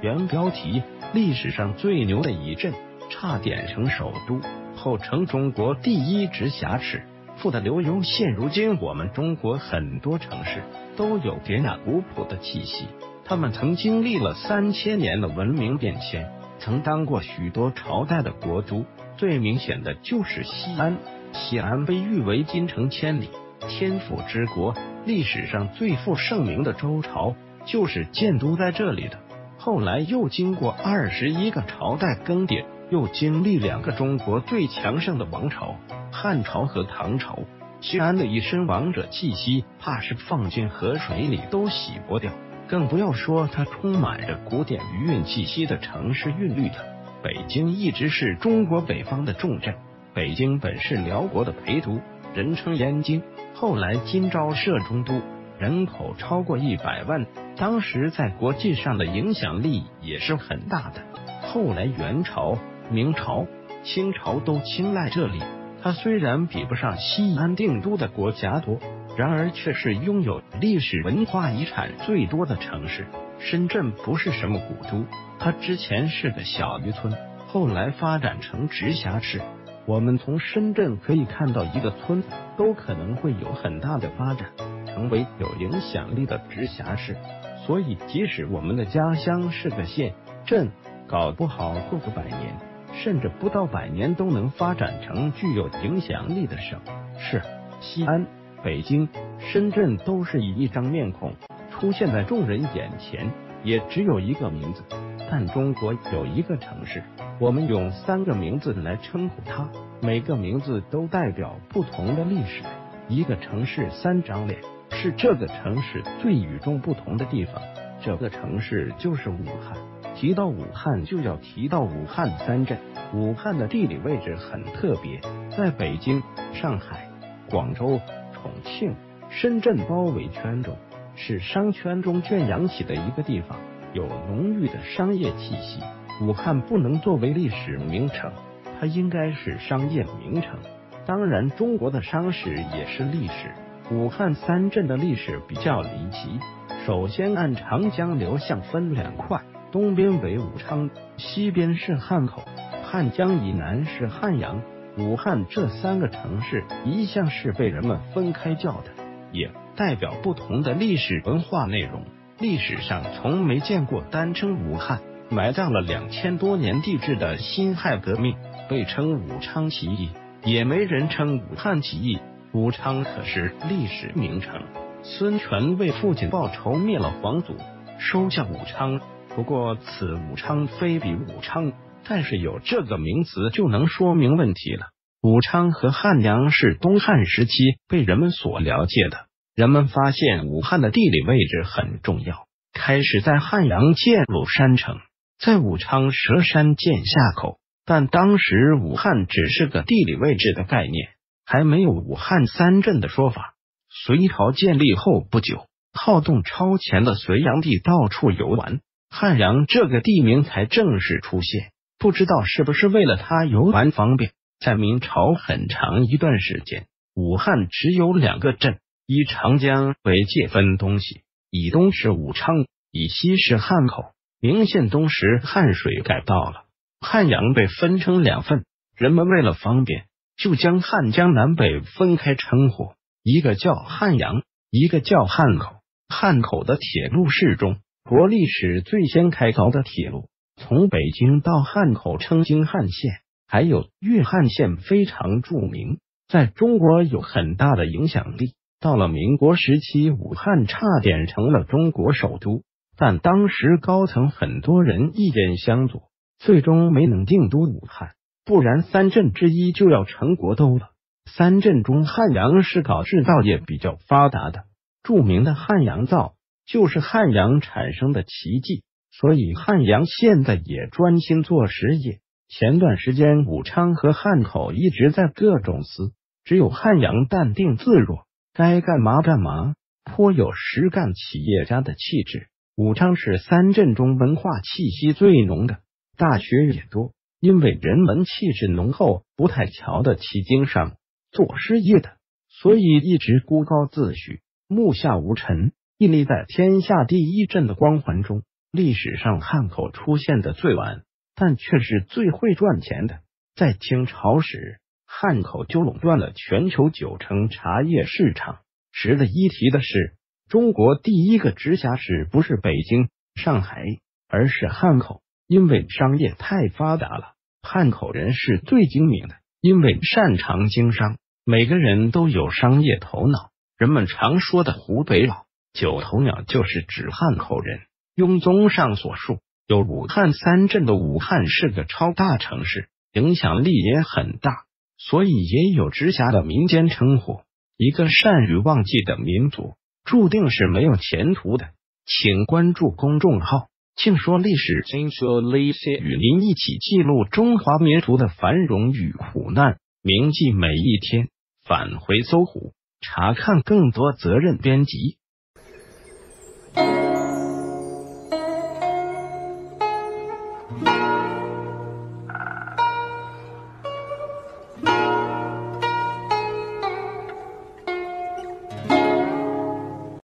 原标题：历史上最牛的一镇，差点成首都，后成中国第一直辖市。富的流油现如今我们中国很多城市都有典雅古朴的气息，他们曾经历了3000年的文明变迁，曾当过许多朝代的国都。最明显的就是西安，西安被誉为京城千里，天府之国，历史上最负盛名的周朝就是建都在这里的。后来又经过21个朝代更迭，又经历2个中国最强盛的王朝，汉朝和唐朝。西安的一身王者气息，怕是放进河水里都洗不掉，更不要说它充满着古典余韵气息的城市韵律的。北京一直是中国北方的重镇，北京本是辽国的陪都，人称燕京，后来金朝设中都，人口超过100万，当时在国际上的影响力也是很大的。后来元朝、明朝、清朝都青睐这里，它虽然比不上西安定都的国家多，然而却是拥有历史文化遗产最多的城市。深圳不是什么古都，它之前是个小渔村，后来发展成直辖市。我们从深圳可以看到，一个村子都可能会有很大的发展，成为有影响力的直辖市。所以即使我们的家乡是个县镇，搞不好过个100年，甚至不到100年都能发展成具有影响力的省市。西安、北京、深圳都是以一张面孔出现在众人眼前，也只有一个名字。但中国有一个城市，我们用3个名字来称呼它，每个名字都代表不同的历史。一个城市3张脸，是这个城市最与众不同的地方。这个城市就是武汉。提到武汉，就要提到武汉3镇。武汉的地理位置很特别，在北京、上海、广州、重庆、深圳包围圈中，是商圈中圈扬起的一个地方，有浓郁的商业气息。武汉不能作为历史名城，它应该是商业名城。当然，中国的商史也是历史。武汉3镇的历史比较离奇。首先按长江流向分2块，东边为武昌，西边是汉口，汉江以南是汉阳。武汉这3个城市一向是被人们分开叫的，也代表不同的历史文化内容。历史上从没见过单称武汉，埋葬了2000多年地质的辛亥革命被称武昌起义，也没人称武汉起义。武昌可是历史名城，孙权为父亲报仇灭了皇祖，收下武昌。不过此武昌非彼武昌，但是有这个名词就能说明问题了。武昌和汉阳是东汉时期被人们所了解的，人们发现武汉的地理位置很重要，开始在汉阳建鲁山城，在武昌蛇山建夏口，但当时武汉只是个地理位置的概念，还没有武汉3镇的说法。隋朝建立后不久，好动超前的隋炀帝到处游玩，汉阳这个地名才正式出现。不知道是不是为了他游玩方便，在明朝很长一段时间，武汉只有2个镇，以长江为界分东西，以东是武昌，以西是汉口。明宪宗时汉水改道了，汉阳被分成2份，人们为了方便，就将汉江南北分开称呼，一个叫汉阳，一个叫汉口。汉口的铁路是中国历史最先开凿的铁路，从北京到汉口称京汉线，还有粤汉线非常著名，在中国有很大的影响力。到了民国时期，武汉差点成了中国首都，但当时高层很多人意见相左，最终没能定都武汉，不然3镇之一就要成国都了。3镇中汉阳是搞制造业比较发达的，著名的汉阳造就是汉阳产生的奇迹，所以汉阳现在也专心做实业。前段时间武昌和汉口一直在各种撕，只有汉阳淡定自若，该干嘛干嘛，颇有实干企业家的气质。武昌是3镇中文化气息最浓的，大学也多，因为人文气质浓厚，不太瞧得起经商做事业的，所以一直孤高自许，目下无尘，屹立在天下第一镇的光环中。 历史上汉口出现的最晚，但却是最会赚钱的。在清朝时，汉口就垄断了全球90%茶叶市场。值得一提的是，中国第一个直辖市不是北京、上海，而是汉口。因为商业太发达了，汉口人是最精明的，因为擅长经商，每个人都有商业头脑。人们常说的湖北佬、九头鸟就是指汉口人。用综上所述，有武汉3镇的武汉是个超大城市，影响力也很大，所以也有直辖的民间称呼。一个善于忘记的民族，注定是没有前途的。请关注公众号庆说历史，与您一起记录中华民族的繁荣与苦难，铭记每一天。返回搜狐，查看更多责任编辑。